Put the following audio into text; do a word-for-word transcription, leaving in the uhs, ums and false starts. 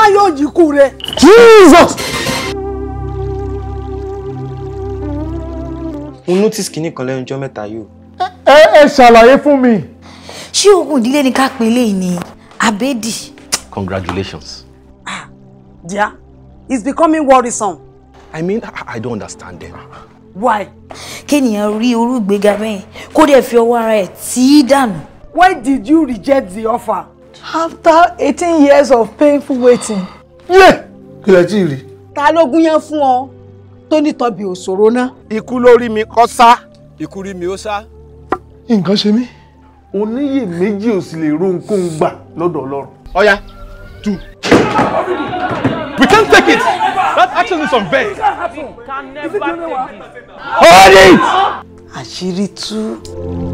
yóò jí kú rẹ. Jesus. Mo notice kìíní kan lẹ́nu ọjọ́ mẹ́ta yìí. Ẹ ẹ ṣàlàyé fún mi. Ṣé ogun ìdílé ni ká pè léyìí ni Abedi? Congratulations. Ah, dear, it's becoming worrisome. I mean, I, I don't understand them. Why? Kéèyàn rí orúgbéga bẹ́ẹ̀ kó dẹ̀ fi ọwọ́ ara ẹ̀ tí dànù. Why did you reject the offer? After eighteen years of painful waiting. Yeah. Kí lẹ tí rí? Ta ló gúnyán fún ọ tó ní tọbi òṣòro náà? Ikú lórí mi kó sá. Ikú rí mi ó sá. Nǹkan ṣe mí. Oníyè méjì ò sì lè ro nǹkan gbà lọ́dọ̀ Ọlọ́run. Ọya, two. We can't take it. That action is unfair. Can never take it. Hold it. Àṣírí tú.